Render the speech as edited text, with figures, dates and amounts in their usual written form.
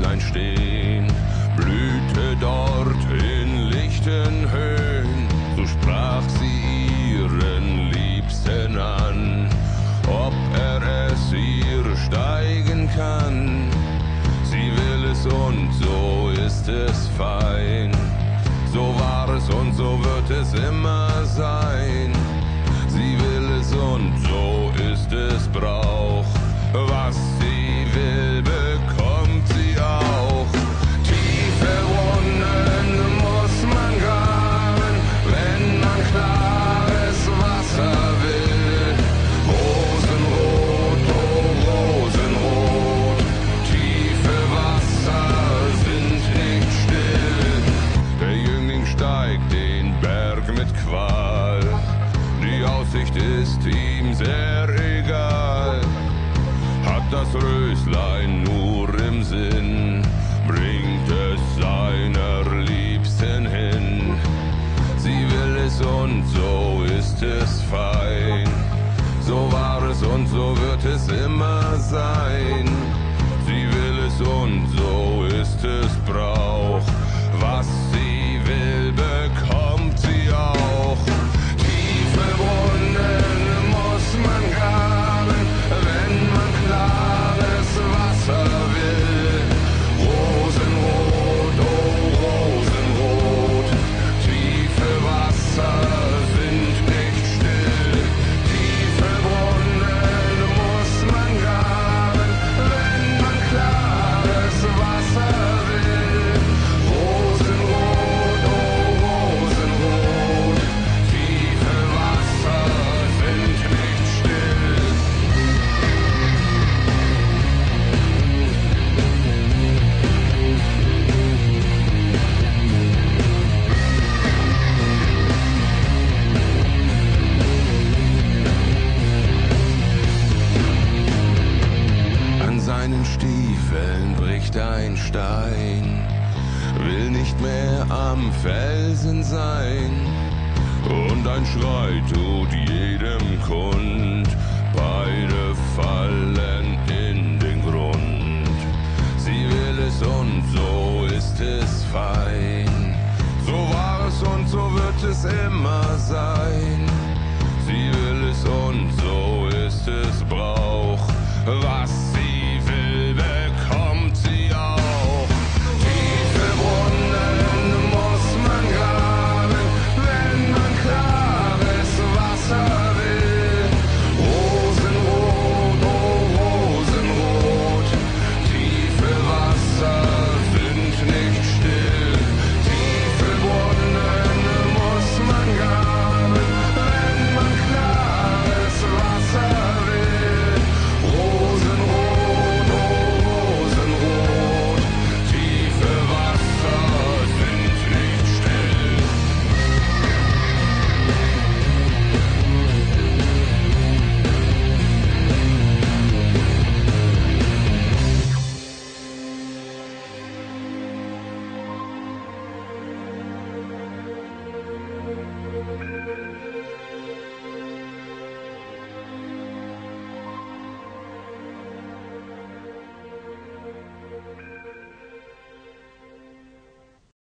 Röslein stehen, blühte dort in lichten Höhen. So sprach sie ihren Liebsten an, ob er es ihr steigen kann. Sie will es und so ist es fein. So war es und so wird es immer sein. Sie will es und so ist es Brauch. Was sie will, bekommt sie auch. Tiefe Brunnen muss man graben, wenn man klares Wasser will. Rosenrot, oh Rosenrot, tiefe Wasser sind nicht still. Der Jüngling steigt den Berg mit Qual, die Aussicht ist ihm sehr egal. Hat das Röslein nur im Sinn, bringt es seiner Liebsten hin. Sie will es und so ist es fein. So war es und so wird es immer sein. Sie will es und so ist es Brauch. Was sie will, bekommt sie auch. Tiefe Brunnen muss man graben, wenn man klares Wasser will. Rosenrot, oh Rosenrot, tiefe Wasser sind nicht still. Tiefe Brunnen muss man graben, wenn man klares Wasser will. Rosenrot, oh Rosenrot, tiefe Wasser sind nicht still. An seinen Stiefeln bricht ein Stein, will nicht mehr am Felsen sein. Und ein Schrei tut jedem kund, beide fallen in den Grund. Sie will es und so ist es fein. So war es und so wird es immer sein. Sie will es und so ist es Brauch. Was